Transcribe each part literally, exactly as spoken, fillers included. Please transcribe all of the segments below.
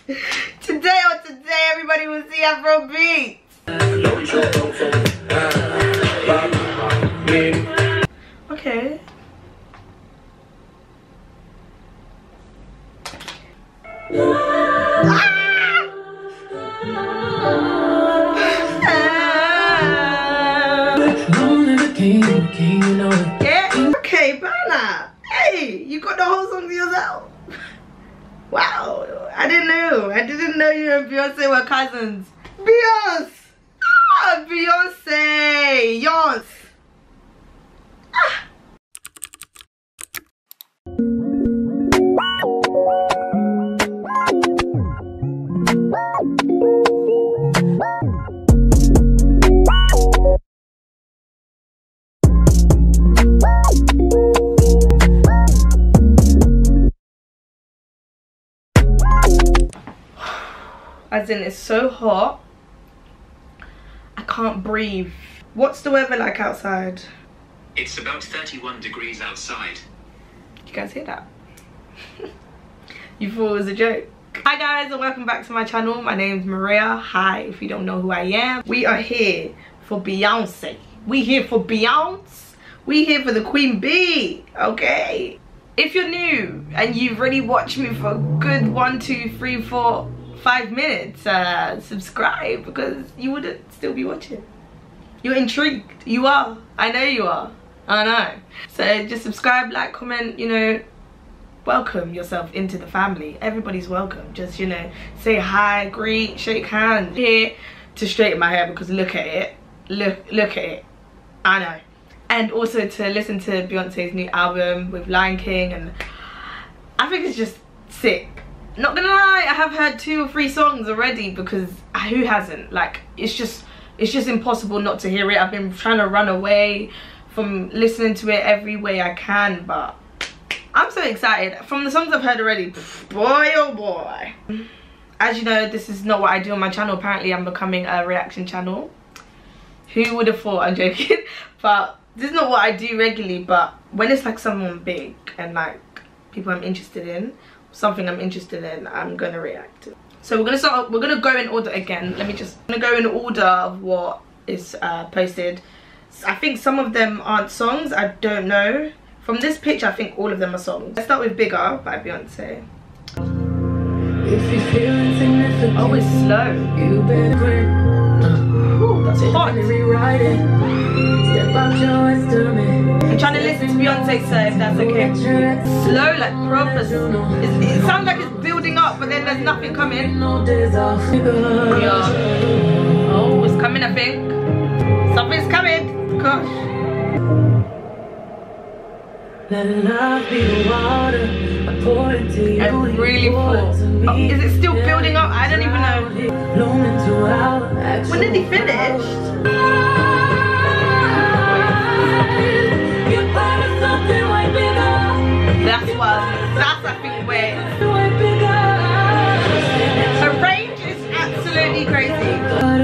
Today or today, everybody will see Afrobeats. Okay. Yeah. Okay, Bana. Hey, you got the whole song to yourself. Wow, I didn't know. I didn't know you and Beyonce were cousins. Beyonce! Ah, Beyonce! Yons! Ah. As in, it's so hot, I can't breathe. What's the weather like outside? It's about thirty-one degrees outside. You guys hear that? You thought it was a joke? Hi guys, and welcome back to my channel. My name's Maria. Hi, if you don't know who I am. We are here for Beyonce. We here for Beyonce. We here for the Queen Bee, okay? If you're new and you've already watched me for a good one, two, three, four, five minutes, uh, subscribe, because you wouldn't still be watching. You're intrigued. You are. I know you are. I know. So just subscribe, like, comment, you know, welcome yourself into the family. Everybody's welcome. Just, you know, say hi, greet, shake hands. Here to straighten my hair because look at it. Look, look at it. I know. And also to listen to Beyonce's new album with Lion King, and I think it's just sick. Not gonna lie, I have heard two or three songs already, because who hasn't? Like, it's just it's just impossible not to hear it. I've been trying to run away from listening to it every way I can, but I'm so excited. From the songs I've heard already, boy oh boy. As you know, this is not what I do on my channel. Apparently I'm becoming a reaction channel. Who would have thought? I'm joking. But this is not what I do regularly, but when it's like someone big and like people I'm interested in, something I'm interested in, I'm gonna react to. So we're gonna start, we're gonna go in order again. Let me just, I'm gonna go in order of what is uh, posted. I think some of them aren't songs, I don't know. From this picture, I think all of them are songs. Let's start with Bigger by Beyonce. If you feel insignificant, oh, it's slow. You better Ooh, that's hot. Rewrite it. Step out your estimate. I'm trying to listen to Beyonce, so if that's okay. Slow, like proper. It's, it sounds like it's building up, but then there's nothing coming. Yeah. Oh, it's coming, I think. Something's coming. Gosh. Let love be the water. I pour it to you. I really thought. Oh, is it still building up? I don't even know. When did he finish? That's what, that's I think where her range is absolutely crazy.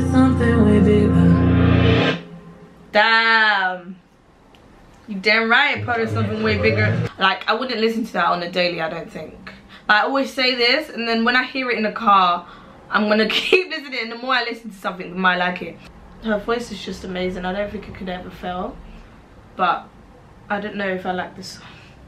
Damn. You damn right, part of something way bigger. Like, I wouldn't listen to that on a daily, I don't think. But I always say this, and then when I hear it in the car, I'm gonna keep listening, and the more I listen to something, the more I like it. Her voice is just amazing. I don't think it could ever fail. But I don't know if I like this song.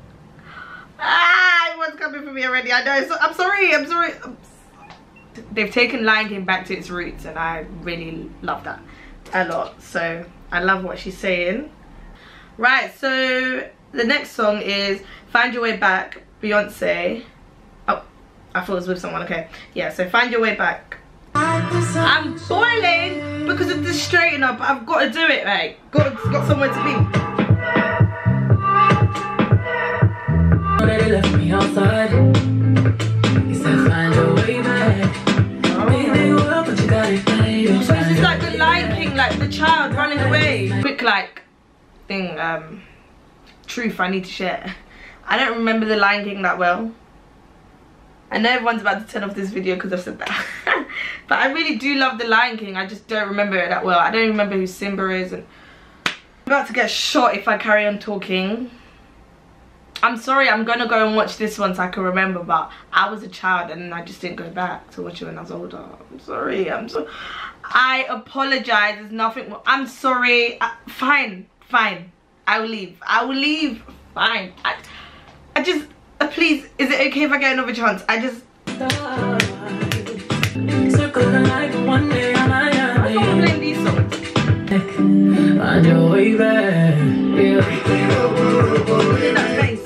Ah, everyone's coming for me already. I know. So, I'm sorry. I'm sorry. I'm sorry. They've taken Lion King back to its roots, and I really love that a lot. So I love what she's saying. Right. So the next song is "Find Your Way Back," Beyonce. Oh, I thought it was with someone. Okay. Yeah. So "Find Your Way Back." I'm boiling because of the straighten up. I've got to do it. Right. Got got somewhere to be. They left me outside. He said, find your way back. Oh. Maybe well, but you got it. So this is like the Lion King, like the child running away. Quick, like thing, um, truth I need to share. I don't remember the Lion King that well. I know everyone's about to turn off this video because I've said that. But I really do love the Lion King. I just don't remember it that well. I don't remember who Simba is, and I'm about to get shot if I carry on talking. I'm sorry, I'm gonna go and watch this one so I can remember, but I was a child and I just didn't go back to watch it when I was older. I'm sorry, I'm so I apologize. There's nothing more. I'm sorry. I, fine, fine. I will leave. I will leave. Fine. I, I just uh, please, is it okay if I get another chance? I just I don't want to play these songs. On your way back, yeah. That face.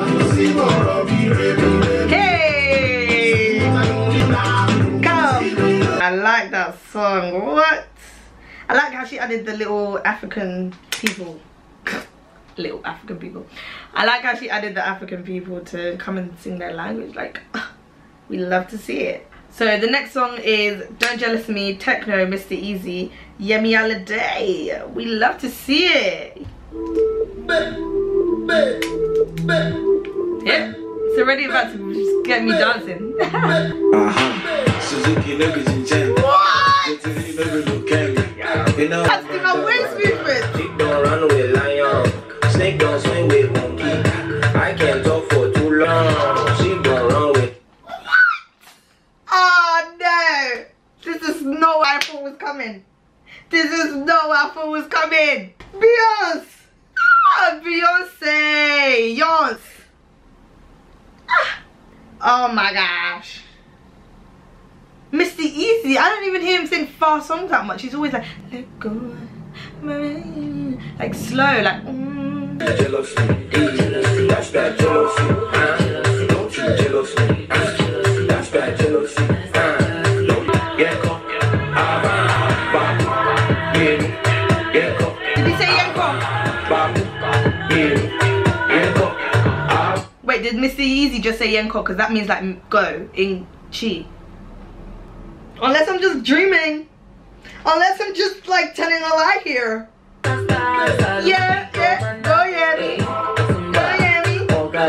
Hey, come. I like that song. What? I like how she added the little African people. Little African people. I like how she added the African people to come and sing their language. Like, we love to see it. So the next song is Don't Jealous Me, Techno, Mister Easy, Yemi Alade. We love to see it. Yeah, it's already about to just get me dancing. What? That's in my waist movement. Don't run with lion. Snake don't swing with monkey. I can't talk for too long. She gon' run with. Oh no! This is not what I thought was coming. This is not what I thought was coming. Beyonce! Ah, Beyonce! Yonce! Ah. Oh my gosh. Mister Easy, I don't even hear him sing fast songs that much. He's always like, let go. Like slow, like mm. Jealousy, that's that jealousy. Don't you jealousy? That's that jealousy. Did he say Yenko? Wait, did Mister Easy just say Yenko? Because that means like go in Chi. Unless I'm just dreaming. Unless I'm just like telling a lie here. Yeah, yeah, go Yemi. Go Yemi.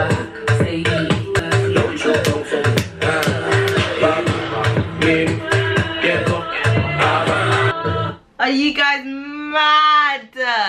Are you guys mad?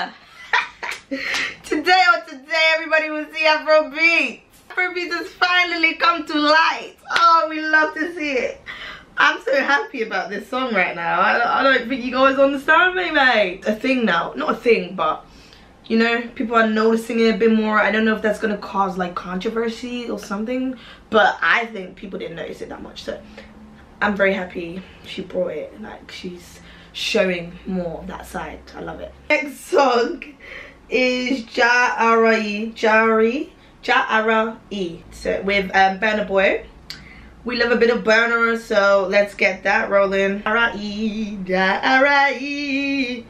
Today or today everybody will see Afrobeats. Afrobeats has finally come to light. Oh, we love to see it. I'm so happy about this song right now. I, I don't think you guys understand me, mate. A thing now. Not a thing, but you know, people are noticing it a bit more. I don't know if that's gonna cause like controversy or something, but I think people didn't notice it that much. So I'm very happy she brought it. Like, she's showing more of that side. I love it. Next song is Ja'Ari Ja'Ari Ja'Ari so with um, Burna Boy. We love a bit of Burna, so let's get that rolling. Ja'Ari Ja'Ari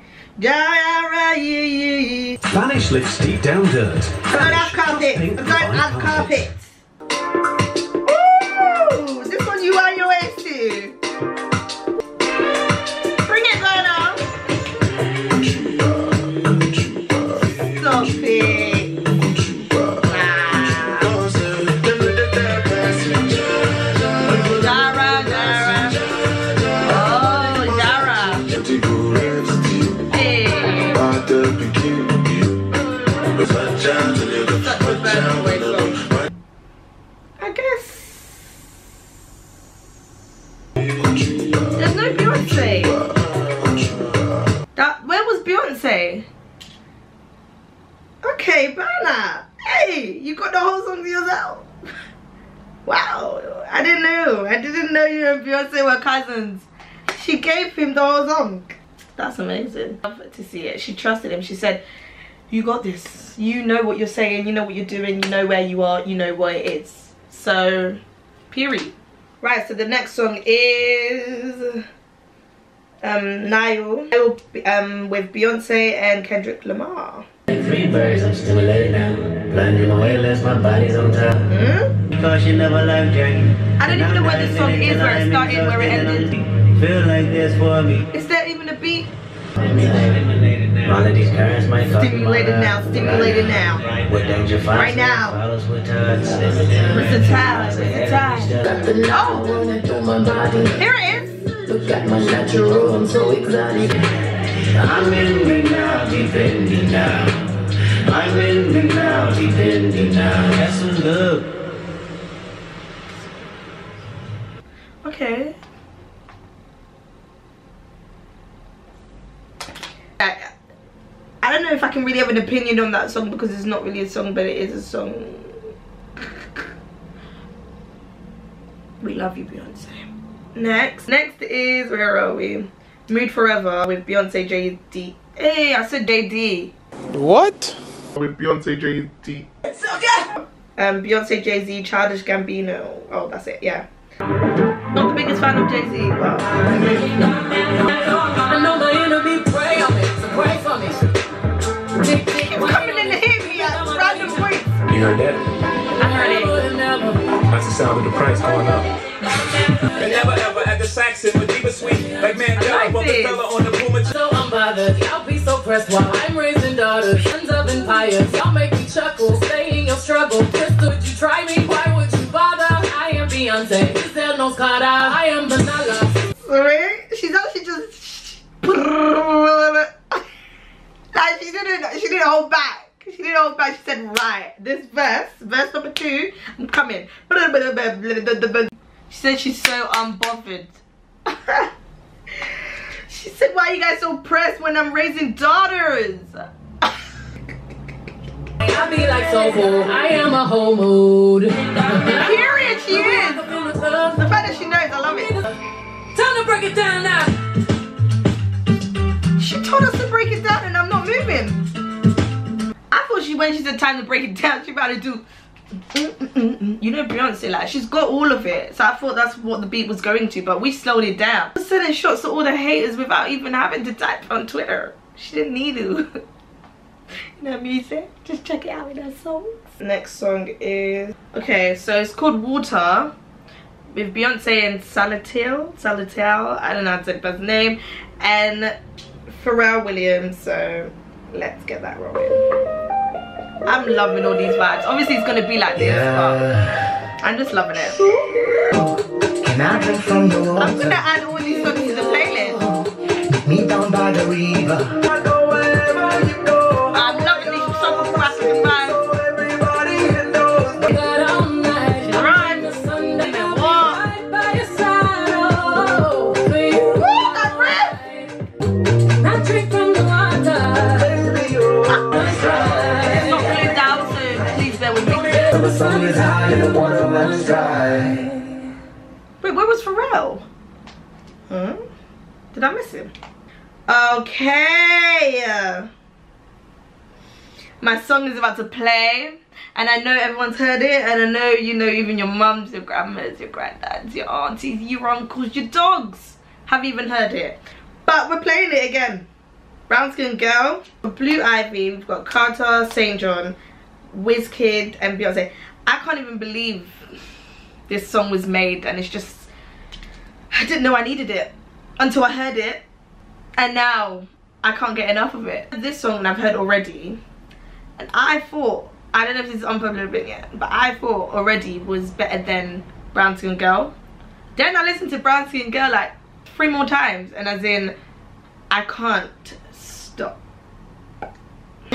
Ja'Ari. Vanish lifts deep down dirt. Don't have carpet. Don't have carpet. Ooh, this one you are your ways to. Bring it, Burna. Stop it. I guess there's no Beyonce. That where was Beyonce? Okay, Burna. Hey, you got the whole song to yourself. Wow, I didn't know. I didn't know you and Beyonce were cousins. She gave him the whole song. That's amazing. Love to see it. She trusted him. She said, you got this. You know what you're saying. You know what you're doing. You know where you are. You know what it is. So, period. Right, so the next song is um, Nile, Nile um, with Beyonce and Kendrick Lamar. Three birds, I'm stimulated now. Blinding away, less my body's on top. Hmm? Because you never life journey. I don't even know where this song is, where it started, where it ended. Feel like this for me. Is there even a beat? All of these currents might cost Stimulated now, stimulated now. With danger Right now. follows with touch. What's the time? What's the time? Oh! Here it is! Look at my natural, I'm so exotic. I'm in me now, deep in me now. I'm in the now, deep in the now. That's some love. Okay. I, I don't know if I can really have an opinion on that song because it's not really a song, but it is a song. We love you, Beyonce. Next, next is, where are we? Mood Forever with Beyonce, J D. Hey, I said J D. What? With Beyonce, J D. Um, Beyonce, Jay Z, Childish Gambino. Oh, that's it. Yeah. Not the biggest fan of Jay Z, but I know my enemy pray on me, so pray for me. keep coming in to hit me at random points. You heard that? I heard it. That's the sound of the price going up. And never ever at the Saxon, but deeper sweet. Like man, I like on the this. fella on the Puma. So unbothered, y'all be so pressed while I'm raising daughters, sons of empires. Y'all make me chuckle, stay in your struggle. Crystal, would you try me? Why would you bother? I am Beyonce, Giselle knows Carter, I am Vanilla. Sorry, she's actually just like she didn't. She didn't hold back. She didn't hold back. She said, "Right, this verse, verse number two, I'm coming." She said she's so unbothered. She said, "Why are you guys so pressed when I'm raising daughters?" I be like so cool, I am a whole mood. Period, she is. The fact that she knows, I love it. Time to break it down now. She told us to break it down and I'm not moving. I thought she, when she said time to break it down, she about to do, mm, mm, mm, mm. You know Beyonce, like, she's got all of it. So I thought that's what the beat was going to, but we slowed it down. Just sending shots to all the haters without even having to type on Twitter. She didn't need to. You know music, just check it out in her songs. Next song is, okay, so it's called Water with Beyonce and Salatil, Salatil, I don't know how to say the person's name, and Pharrell Williams. So let's get that rolling. I'm loving all these vibes. Obviously it's gonna be like this, Yeah. but I'm just loving it. Can I drink from the water? I'm gonna add all these songs to the playlist. Meet me down by the river. I'm loving these songs from African vibes. Got all night, Alright. the sun that What? right by your side, oh, for you. Woo, that riff! I drink from the water. That's right. It's not glued down, so please bear with me. The sun is high and the water runs dry. Wait, where was Pharrell? Huh? Did I miss him? Okay. My song is about to play. And I know everyone's heard it. And I know, you know, even your mums, your grandmas, your granddads, your aunties, your uncles, your dogs have even heard it. But we're playing it again. Brown Skin Girl, Blue Ivy, we've got Carter, Saint John, Wizkid and Beyonce. I can't even believe this song was made, and it's just, I didn't know I needed it until I heard it, and now I can't get enough of it. This song I've heard already, and I thought, I don't know if this is unpopular opinion, but I thought already was better than Brown Skin Girl. Then I listened to Brown Skin Girl like three more times, and as in, I can't stop. I'm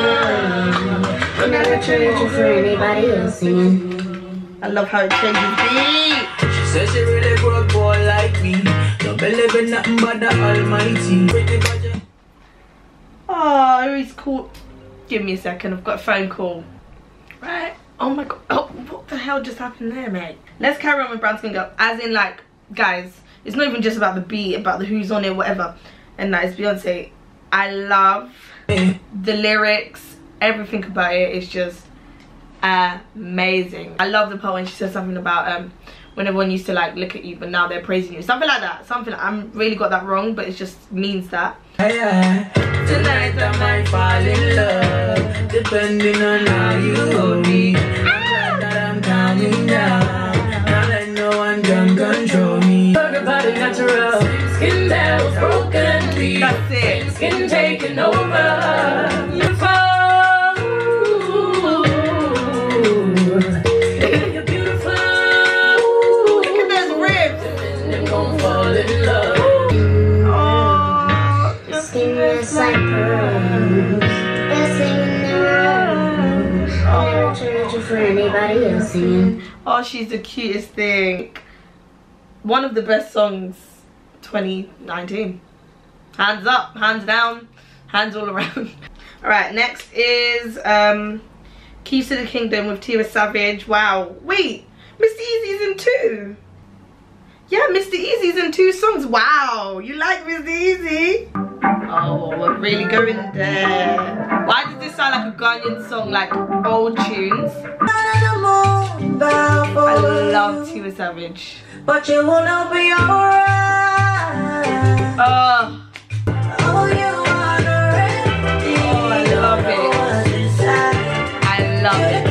not a treasure for anybody else singing. I love how it changes beat. She says she really good boy like me. Don't believe in nothing but the Almighty. Pretty budget. Oh, he's cool. Give me a second, I've got a phone call. Right? Oh my god. Oh, what the hell just happened there, mate? Let's carry on with Brown Skin Girl. As in, like, guys, it's not even just about the beat, about the who's on it, whatever. And that is Beyonce. I love the lyrics, everything about it is just amazing. I love the part when she says something about um when everyone used to like look at you but now they're praising you, something like that. Something, I'm really got that wrong, but it just means that. Yeah. Tonight I might fall in love, depending on how you hold me. I'm glad that I'm calming down. Now let no one can control me. Everybody natural, skin that was broken and weak. That's it. Skin taking over. You fall. You're beautiful. Look at those ribs. And gon' fall in love. Oh, Skin is like pearls, dancing in the for anybody else singing. Oh, she's the cutest thing. One of the best songs twenty nineteen. Hands up, hands down, hands all around. Alright, next is um, Keys to the Kingdom with Tiwa Savage. Wow, wait, Mister Easy's in two. Yeah, Mister Easy's in two songs. Wow, you like Mister Easy? Oh, we're really going there. Why does this sound like a Ghanaian song, like old tunes? I love Tiwa Savage. But you wanna be alright. Oh. Oh, you wanna ready. Oh, I love it. I love it.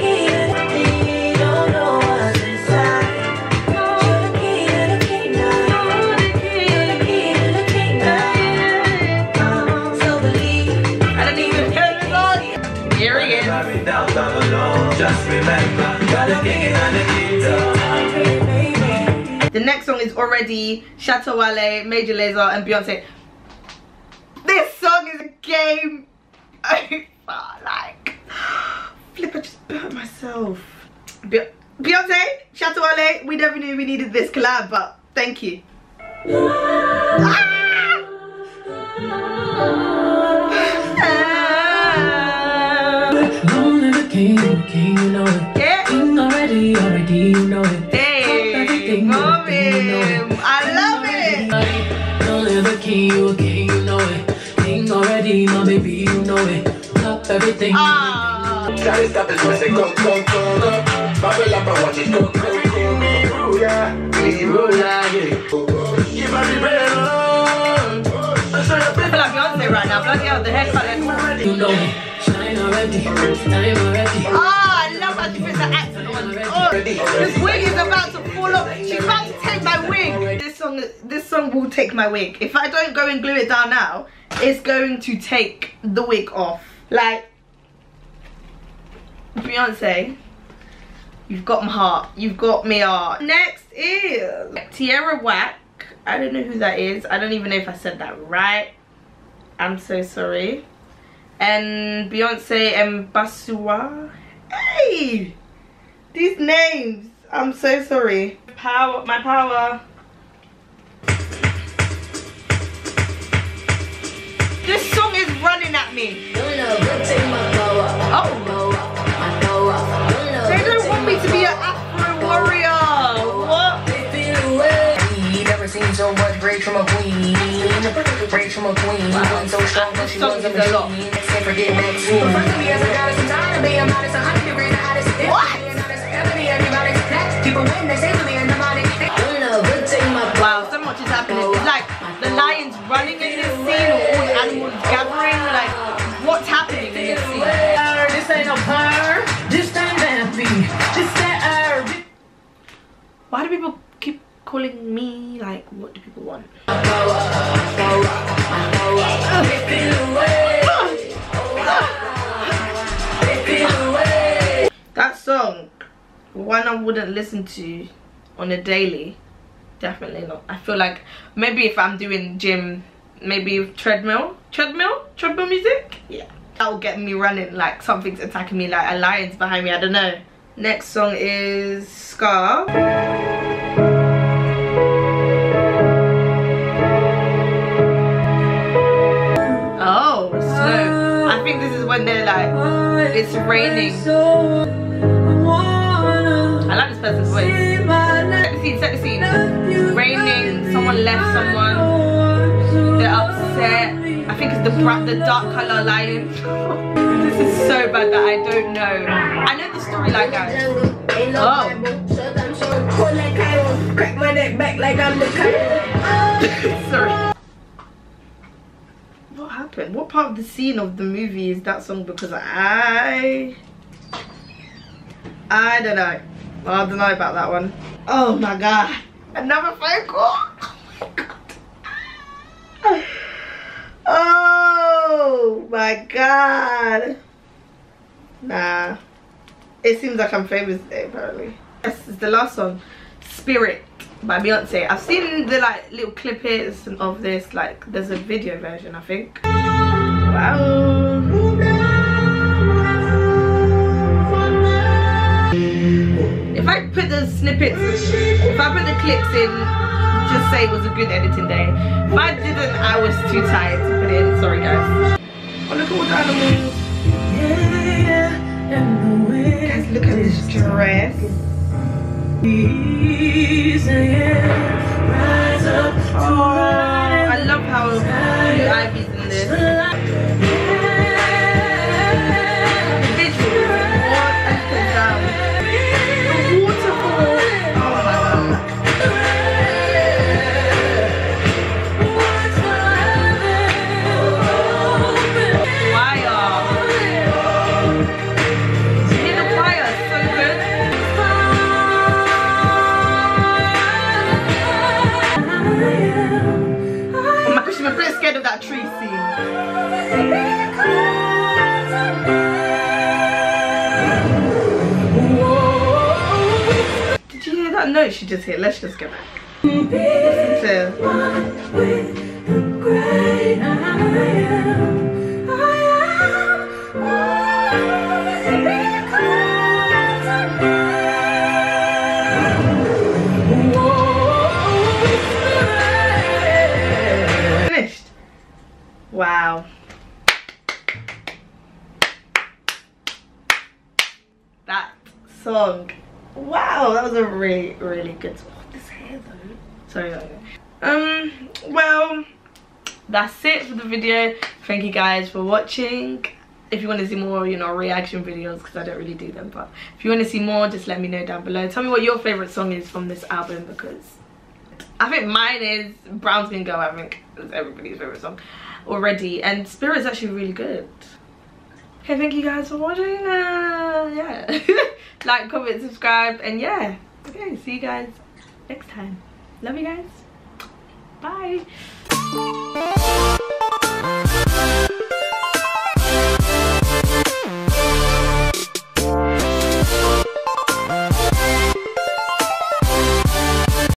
I don't even hear the song. Here he is. Just remember, you're the king and the kingdom. The next song is already Shatta Wale, Major Lazer, and Beyonce. This song is a game over. Like, flip, I just burnt myself. Be Beyonce, Shatta Wale, we never knew we needed this collab, but thank you. Ah! Long live the king, king, you know it. Yeah. King already, already, you know it. Hey, mom him. I love it. Long live the king, you a king, you know it. King already, my baby, you know it. Top everything. Ah. Try to stop this when they go, go, go, go. Bubble up and watch it go, go, go, go. Yeah, we roll like it. Give me better. I feel like Beyonce right now. Bloody hell, the haircut. You know it. Shine already, shine already. Oh, I love how she puts the accent on. Oh, this wig is about to fall off. She's about to take my wig. This song, this song will take my wig. If I don't go and glue it down now, it's going to take the wig off. Like, Beyonce, you've got my heart. You've got me heart. Next is Tierra Whack. I don't know who that is. I don't even know if I said that right. I'm so sorry. And Beyonce and Basua. Hey, these names. I'm so sorry. Power, my power. This song is running at me. Oh. They don't want me to be an Afro warrior. What? Never seen so much rage from a queen. Rage from a queen. Wow. So strong, but she was a machine. Can't forget Maxine. First me as a goddess, I'm tired of being modest. A hundred degrees, the hottest. What? People win, they say to me in the morning. Wow, so much is happening. It's like the lions running in this scene, or all the animals gathering. Like, what's happening in this scene? This ain't no her. This ain't vampy. This ain't her. Why do people keep calling me? Like, what do people want? That song, one I wouldn't listen to on a daily. Definitely not. I feel like maybe if I'm doing gym, maybe treadmill, treadmill, treadmill music. Yeah, that will get me running. Like something's attacking me, like a lion's behind me. I don't know. Next song is Scar. Oh, slow. I think this is when they're like, it's raining. I like this person's voice. Set the scene, set the scene. It's raining, someone left someone. They're upset. I think it's the bright, the dark color lion. This is so bad that I don't know. I know the storyline, guys. Oh. Crack my neck back like I'm the Sorry. What happened? What part of the scene of the movie is that song? Because I... I don't know. I don't know about that one. Oh my god. Another phone call. Oh my god. Oh my god. Nah. It seems like I'm famous today, apparently. This is the last song. Spirit by Beyonce. I've seen the like little clip hits of this. Like there's a video version, I think. Wow. put the snippets, if I put the clips in, just say it was a good editing day. If I didn't, I was too tired to put it in. Sorry guys. Oh, look at all the animals. Guys, look at this dress. Oh, I love how Blue Ivy's in this. The visuals, up and down. The waterfall. Oh my god. I'm a bit scared of that tree scene. Did you hear that note she just hit? Let's just go back. Listen to. Wow. That song. Wow, that was a really, really good song. This hair though. Sorry, sorry. Um, well, that's it for the video. Thank you guys for watching. If you want to see more, you know, reaction videos, because I don't really do them, but if you want to see more, just let me know down below. Tell me what your favorite song is from this album, because I think mine is Brown Skin Girl. I think it's everybody's favorite song already, and Spirit's actually really good. Okay, thank you guys for watching. Uh, yeah. Like, comment, subscribe, and yeah. Okay, see you guys next time. Love you guys. Bye.